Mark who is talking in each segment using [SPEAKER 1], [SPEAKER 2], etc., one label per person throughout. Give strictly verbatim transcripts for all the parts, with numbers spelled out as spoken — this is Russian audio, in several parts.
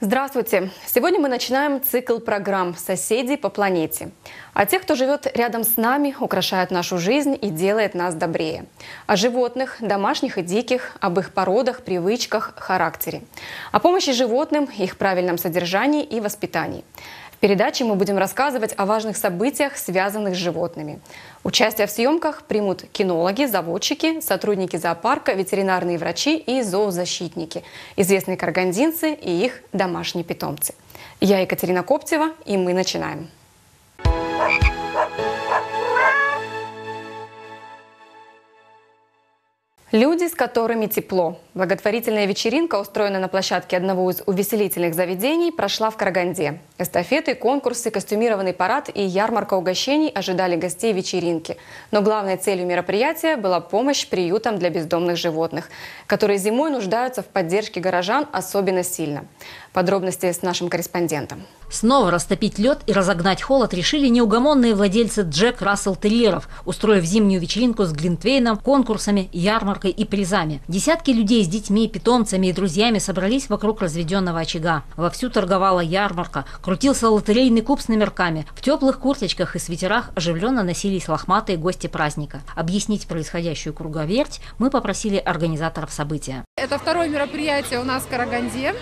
[SPEAKER 1] Здравствуйте! Сегодня мы начинаем цикл программ «Соседи по планете». О тех, кто живет рядом с нами, украшает нашу жизнь и делает нас добрее. О животных, домашних и диких, об их породах, привычках, характере. О помощи животным, их правильном содержании и воспитании. В передаче мы будем рассказывать о важных событиях, связанных с животными. Участие в съемках примут кинологи, заводчики, сотрудники зоопарка, ветеринарные врачи и зоозащитники, известные карагандинцы и их домашние питомцы. Я Екатерина Коптева, и мы начинаем. Люди, с которыми тепло. Благотворительная вечеринка, устроенная на площадке одного из увеселительных заведений, прошла в Караганде. Эстафеты, конкурсы, костюмированный парад и ярмарка угощений ожидали гостей вечеринки. Но главной целью мероприятия была помощь приютам для бездомных животных, которые зимой нуждаются в поддержке горожан особенно сильно. Подробности с нашим корреспондентом.
[SPEAKER 2] Снова растопить лед и разогнать холод решили неугомонные владельцы Джек Рассел терьеров, устроив зимнюю вечеринку с глинтвейном, конкурсами, ярмаркой и призами. Десятки людей с детьми, питомцами и друзьями собрались вокруг разведенного очага. Вовсю торговала ярмарка, крутился лотерейный куб с номерками. В теплых курточках и свитерах оживленно носились лохматые гости праздника. Объяснить происходящую круговерть мы попросили организаторов события.
[SPEAKER 3] Это второе мероприятие у нас в Караганде.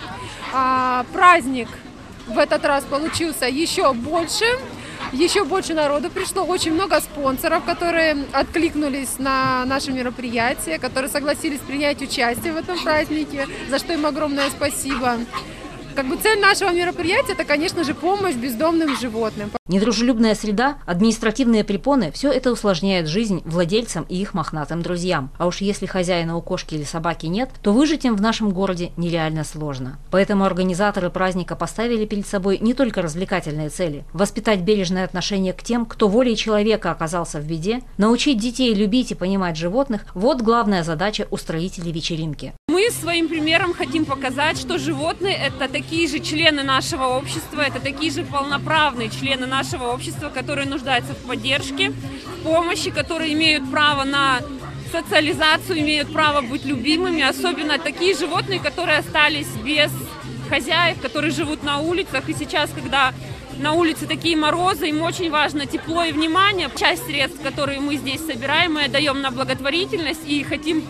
[SPEAKER 3] А, праздник в этот раз получился еще больше. Еще больше народу пришло, очень много спонсоров, которые откликнулись на наше мероприятие, которые согласились принять участие в этом празднике, за что им огромное спасибо. Как бы цель нашего мероприятия – это, конечно же, помощь бездомным животным.
[SPEAKER 2] Недружелюбная среда, административные препоны – все это усложняет жизнь владельцам и их мохнатым друзьям. А уж если хозяина у кошки или собаки нет, то выжить им в нашем городе нереально сложно. Поэтому организаторы праздника поставили перед собой не только развлекательные цели – воспитать бережное отношение к тем, кто волей человека оказался в беде, научить детей любить и понимать животных – вот главная задача устроителей вечеринки.
[SPEAKER 4] Мы своим примером хотим показать, что животные – это такие же члены нашего общества, это такие же полноправные члены нашего общества, которые нуждаются в поддержке, в помощи, которые имеют право на социализацию, имеют право быть любимыми, особенно такие животные, которые остались без хозяев, которые живут на улицах. И сейчас, когда на улице такие морозы, им очень важно тепло и внимание. Часть средств, которые мы здесь собираем, мы отдаем на благотворительность и хотим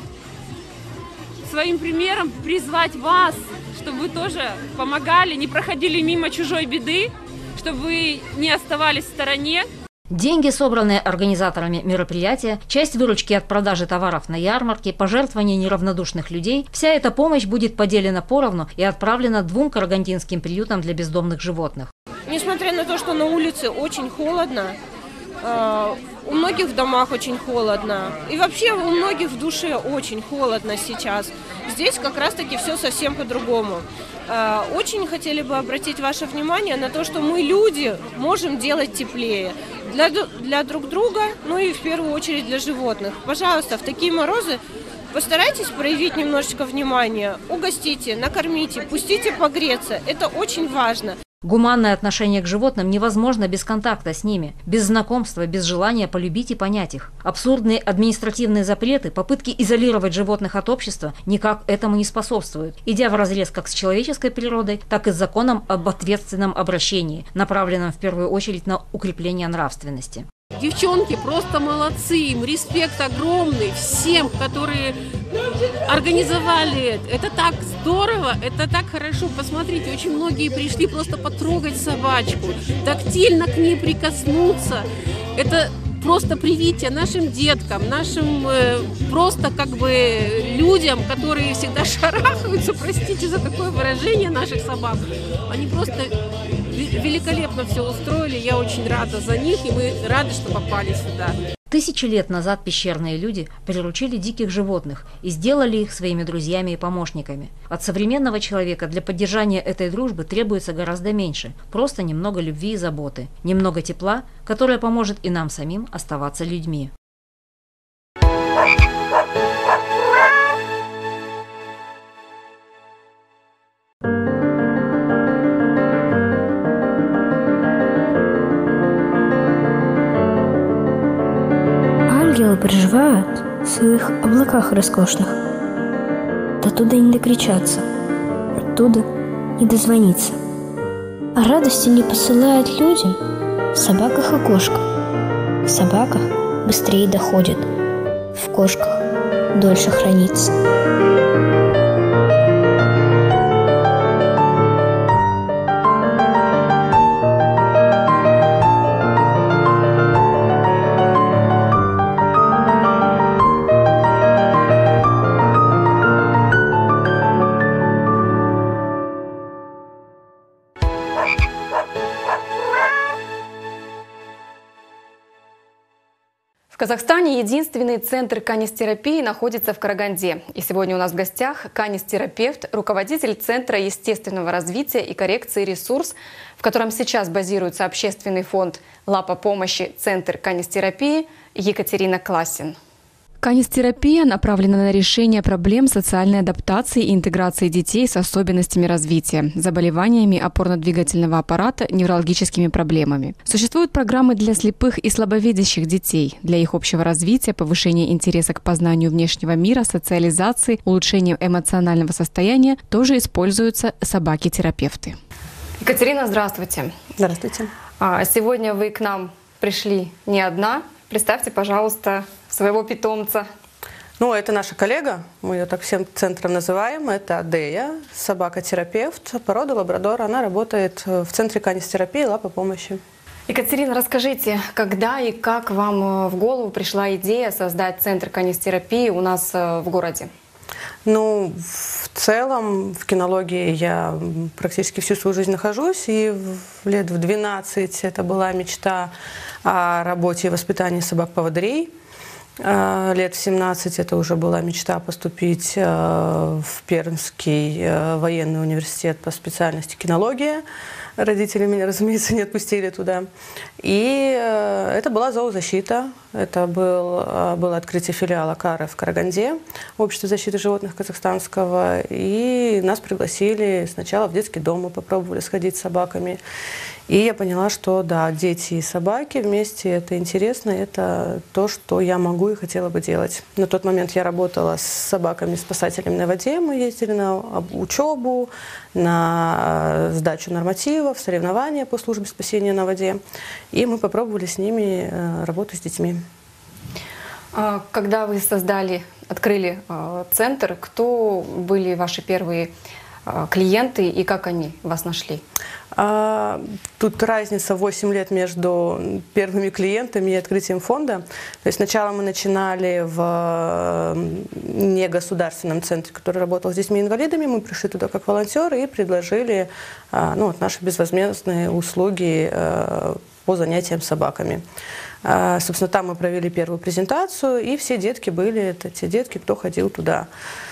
[SPEAKER 4] своим примером призвать вас, чтобы вы тоже помогали, не проходили мимо чужой беды, чтобы вы не оставались в стороне.
[SPEAKER 2] Деньги, собранные организаторами мероприятия, часть выручки от продажи товаров на ярмарке, пожертвования неравнодушных людей – вся эта помощь будет поделена поровну и отправлена двум карагандинским приютам для бездомных животных.
[SPEAKER 5] Несмотря на то, что на улице очень холодно, у многих в домах очень холодно. И вообще у многих в душе очень холодно сейчас. Здесь как раз-таки все совсем по-другому. Очень хотели бы обратить ваше внимание на то, что мы, люди, можем делать теплее. Для, для друг друга, ну и в первую очередь для животных. Пожалуйста, в такие морозы постарайтесь проявить немножечко внимания. Угостите, накормите, пустите погреться. Это очень важно.
[SPEAKER 2] Гуманное отношение к животным невозможно без контакта с ними, без знакомства, без желания полюбить и понять их. Абсурдные административные запреты, попытки изолировать животных от общества никак этому не способствуют, идя вразрез как с человеческой природой, так и с законом об ответственном обращении, направленном в первую очередь на укрепление нравственности.
[SPEAKER 6] Девчонки просто молодцы, им респект огромный всем, которые организовали это. Это так здорово, это так хорошо. Посмотрите, очень многие пришли просто потрогать собачку, тактильно к ней прикоснуться. Это просто привитие нашим деткам, нашим э, просто как бы людям, которые всегда шарахаются, простите за такое выражение, наших собак. Они просто великолепно все устроили, я очень рада за них, и мы рады, что попали сюда.
[SPEAKER 2] Тысячи лет назад пещерные люди приручили диких животных и сделали их своими друзьями и помощниками. От современного человека для поддержания этой дружбы требуется гораздо меньше, просто немного любви и заботы, немного тепла, которое поможет и нам самим оставаться людьми.
[SPEAKER 7] Ангелы проживают в своих облаках роскошных. До туда не докричаться, оттуда и дозвониться. А радости не посылают людям в собаках и кошках. В собаках быстрее доходит, в кошках дольше хранится.
[SPEAKER 1] В Казахстане единственный центр канистерапии находится в Караганде. И сегодня у нас в гостях канистерапевт, руководитель Центра естественного развития и коррекции «Ресурс», в котором сейчас базируется общественный фонд «Лапа помощи. Центр канистерапии» Екатерина Класин. Канистерапия направлена на решение проблем социальной адаптации и интеграции детей с особенностями развития, заболеваниями опорно-двигательного аппарата, неврологическими проблемами. Существуют программы для слепых и слабовидящих детей, для их общего развития, повышения интереса к познанию внешнего мира, социализации, улучшения эмоционального состояния. Тоже используются собаки-терапевты. Екатерина, здравствуйте.
[SPEAKER 8] Здравствуйте.
[SPEAKER 1] Сегодня вы к нам пришли не одна. Представьте, пожалуйста, своего питомца.
[SPEAKER 8] Ну, это наша коллега, мы ее так всем центром называем. Это Дея, собака-терапевт, порода лабрадор. Она работает в Центре канистерапии «Лапа помощи».
[SPEAKER 1] Екатерина, расскажите, когда и как вам в голову пришла идея создать Центр канистерапии у нас в городе?
[SPEAKER 8] Ну, в целом в кинологии я практически всю свою жизнь нахожусь, и в лет в двенадцать это была мечта о работе и воспитании собак-поводырей. Лет в семнадцать это уже была мечта поступить в Пермский военный университет по специальности кинология. Родители меня, разумеется, не отпустили туда. И это была зоозащита. Это был, было открытие филиала КАРы в Караганде, Общество защиты животных казахстанского. И нас пригласили сначала в детский дом, мы попробовали сходить с собаками. И я поняла, что да, дети и собаки вместе, это интересно, это то, что я могу и хотела бы делать. На тот момент я работала с собаками-спасателями на воде, мы ездили на учебу, на сдачу нормативов, соревнования по службе спасения на воде. И мы попробовали с ними работу с детьми.
[SPEAKER 1] Когда вы создали, открыли центр, кто были ваши первые клиенты и как они вас нашли?
[SPEAKER 8] Тут разница восемь лет между первыми клиентами и открытием фонда. То есть сначала мы начинали в негосударственном центре, который работал с детьми-инвалидами. Мы пришли туда как волонтеры и предложили ну, вот, наши безвозмездные услуги по занятиям с собаками. Собственно, там мы провели первую презентацию, и все детки были, это те детки, кто ходил туда.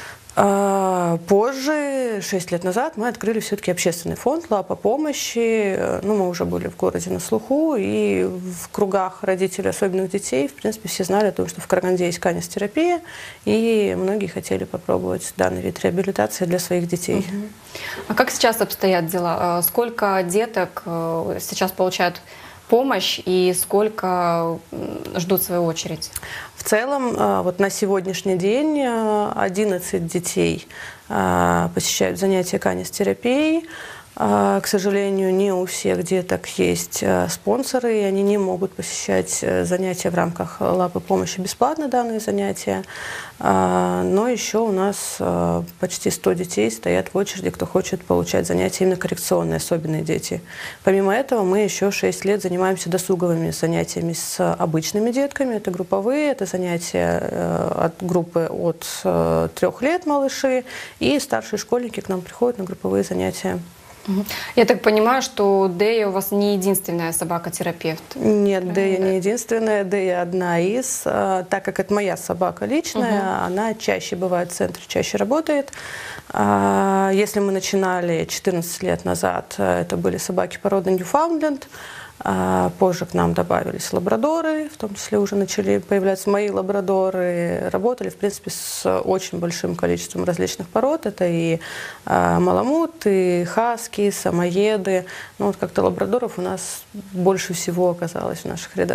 [SPEAKER 8] Позже, шесть лет назад, мы открыли все-таки общественный фонд «Лапа помощи». Ну, мы уже были в городе на слуху, и в кругах родителей особенных детей, в принципе, все знали о том, что в Караганде есть канистерапия, и многие хотели попробовать данный вид реабилитации для своих детей.
[SPEAKER 1] Угу. А как сейчас обстоят дела? Сколько деток сейчас получают помощь и сколько ждут свою очередь?
[SPEAKER 8] В целом, вот на сегодняшний день одиннадцать детей посещают занятия канистерапией. К сожалению, не у всех деток есть спонсоры, и они не могут посещать занятия в рамках «Лапы помощи» бесплатно, данные занятия. Но еще у нас почти сто детей стоят в очереди, кто хочет получать занятия именно коррекционные, особенные дети. Помимо этого, мы еще шесть лет занимаемся досуговыми занятиями с обычными детками. Это групповые, это занятия от группы от трех лет малыши, и старшие школьники к нам приходят на групповые занятия.
[SPEAKER 1] Я так понимаю, что Дея у вас не единственная собака-терапевт?
[SPEAKER 8] Нет, правильно? Дея не единственная, Дея одна из. Так как это моя собака личная, угу. Она чаще бывает в центре, чаще работает. Если мы начинали четырнадцать лет назад, это были собаки породы Ньюфаундленд. Позже к нам добавились лабрадоры, в том числе уже начали появляться мои лабрадоры. Работали, в принципе, с очень большим количеством различных пород. Это и маламут, и хаски, самоеды. Но вот как-то лабрадоров у нас больше всего оказалось в наших рядах.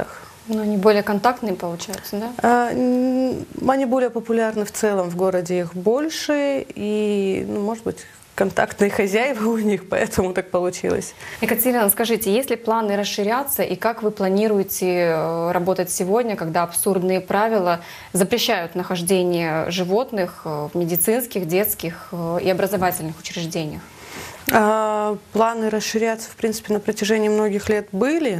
[SPEAKER 1] Но они более контактные, получаются, да?
[SPEAKER 8] А, они более популярны в целом, в городе их больше, и, ну, может быть, контактные хозяева у них, поэтому так получилось.
[SPEAKER 1] Екатерина, скажите, есть ли планы расширяться, и как вы планируете работать сегодня, когда абсурдные правила запрещают нахождение животных в медицинских, детских и образовательных учреждениях?
[SPEAKER 8] А, планы расширяться, в принципе, на протяжении многих лет были,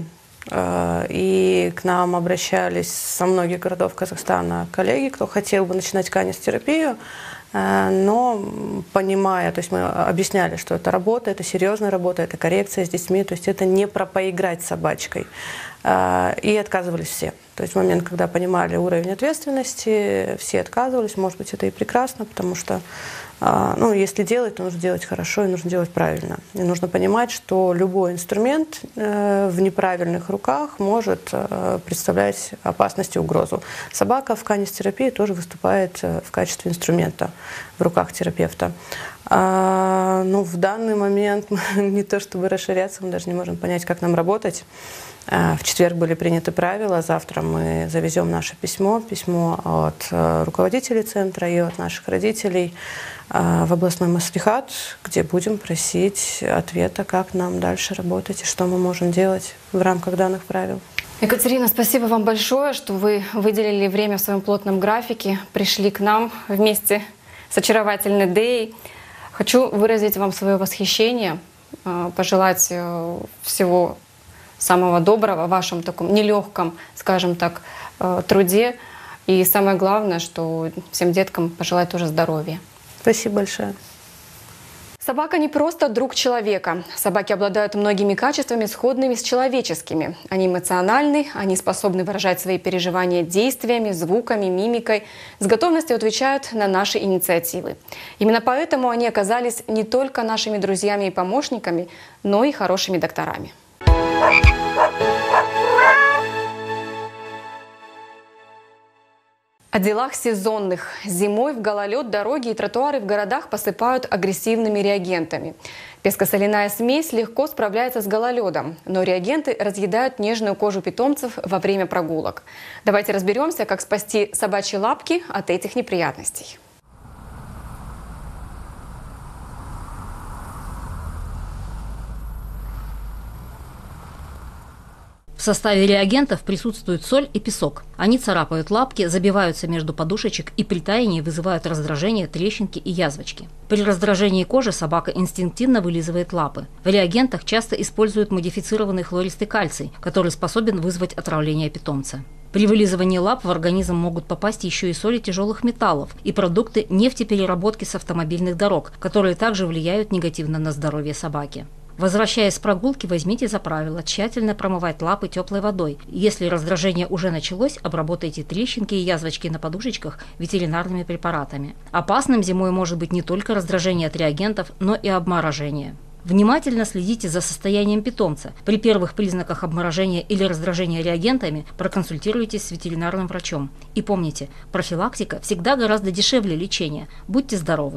[SPEAKER 8] и к нам обращались со многих городов Казахстана коллеги, кто хотел бы начинать канистерапию. Но понимая, то есть мы объясняли, что это работа, это серьезная работа, это коррекция с детьми, то есть это не про поиграть с собачкой. И отказывались все. То есть в момент, когда понимали уровень ответственности, все отказывались. Может быть, это и прекрасно, потому что, ну, если делать, то нужно делать хорошо и нужно делать правильно. И нужно понимать, что любой инструмент в неправильных руках может представлять опасность и угрозу. Собака в канистерапии тоже выступает в качестве инструмента в руках терапевта. Но в данный момент мы не то чтобы расширяться, мы даже не можем понять, как нам работать. В четверг были приняты правила, завтра мы завезем наше письмо, письмо от руководителей центра и от наших родителей в областной маслихат, где будем просить ответа, как нам дальше работать и что мы можем делать в рамках данных правил.
[SPEAKER 1] Екатерина, спасибо вам большое, что вы выделили время в своем плотном графике, пришли к нам вместе с очаровательной Деей. Хочу выразить вам свое восхищение, пожелать всего самого доброго в вашем таком нелегком, скажем так, труде. И самое главное, что всем деткам пожелать тоже здоровья.
[SPEAKER 8] Спасибо большое.
[SPEAKER 1] Собака не просто друг человека. Собаки обладают многими качествами, сходными с человеческими. Они эмоциональны, они способны выражать свои переживания действиями, звуками, мимикой, с готовностью отвечают на наши инициативы. Именно поэтому они оказались не только нашими друзьями и помощниками, но и хорошими докторами. О делах сезонных. Зимой в гололед дороги и тротуары в городах посыпают агрессивными реагентами. Песко-соляная смесь легко справляется с гололедом, но реагенты разъедают нежную кожу питомцев во время прогулок. Давайте разберемся, как спасти собачьи лапки от этих неприятностей.
[SPEAKER 2] В составе реагентов присутствуют соль и песок. Они царапают лапки, забиваются между подушечек и при таянии вызывают раздражение, трещинки и язвочки. При раздражении кожи собака инстинктивно вылизывает лапы. В реагентах часто используют модифицированный хлористый кальций, который способен вызвать отравление питомца. При вылизывании лап в организм могут попасть еще и соли тяжелых металлов и продукты нефтепереработки с автомобильных дорог, которые также влияют негативно на здоровье собаки. Возвращаясь с прогулки, возьмите за правило тщательно промывать лапы теплой водой. Если раздражение уже началось, обработайте трещинки и язвочки на подушечках ветеринарными препаратами. Опасным зимой может быть не только раздражение от реагентов, но и обморожение. Внимательно следите за состоянием питомца. При первых признаках обморожения или раздражения реагентами проконсультируйтесь с ветеринарным врачом. И помните, профилактика всегда гораздо дешевле лечения. Будьте здоровы!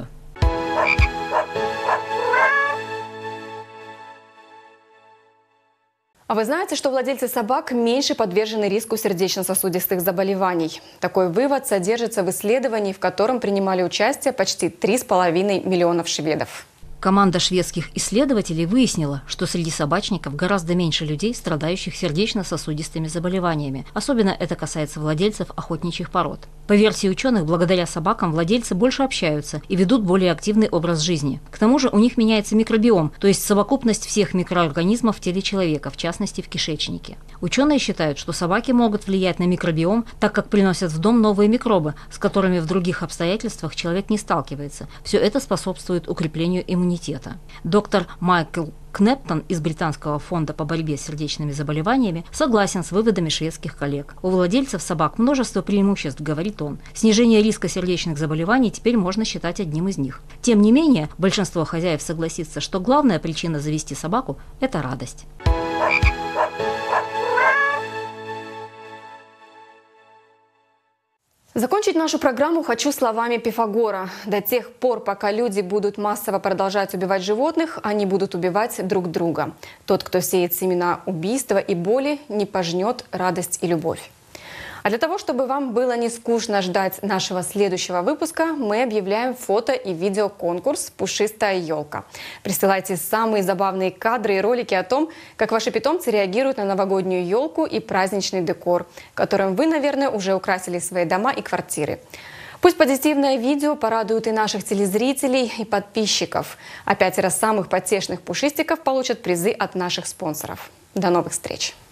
[SPEAKER 1] А вы знаете, что владельцы собак меньше подвержены риску сердечно-сосудистых заболеваний? Такой вывод содержится в исследовании, в котором принимали участие почти три с половиной миллионов шведов.
[SPEAKER 2] Команда шведских исследователей выяснила, что среди собачников гораздо меньше людей, страдающих сердечно-сосудистыми заболеваниями. Особенно это касается владельцев охотничьих пород. По версии ученых, благодаря собакам владельцы больше общаются и ведут более активный образ жизни. К тому же у них меняется микробиом, то есть совокупность всех микроорганизмов в теле человека, в частности в кишечнике. Ученые считают, что собаки могут влиять на микробиом, так как приносят в дом новые микробы, с которыми в других обстоятельствах человек не сталкивается. Все это способствует укреплению иммунитета. Доктор Майкл Кнептон из Британского фонда по борьбе с сердечными заболеваниями согласен с выводами шведских коллег. У владельцев собак множество преимуществ, говорит он. Снижение риска сердечных заболеваний теперь можно считать одним из них. Тем не менее, большинство хозяев согласится, что главная причина завести собаку – это радость.
[SPEAKER 1] Закончить нашу программу хочу словами Пифагора. До тех пор, пока люди будут массово продолжать убивать животных, они будут убивать друг друга. Тот, кто сеет семена убийства и боли, не пожнет радость и любовь. А для того, чтобы вам было не скучно ждать нашего следующего выпуска, мы объявляем фото- и видеоконкурс «Пушистая елка». Присылайте самые забавные кадры и ролики о том, как ваши питомцы реагируют на новогоднюю елку и праздничный декор, которым вы, наверное, уже украсили свои дома и квартиры. Пусть позитивное видео порадует и наших телезрителей, и подписчиков. А пятеро самых потешных пушистиков получат призы от наших спонсоров. До новых встреч!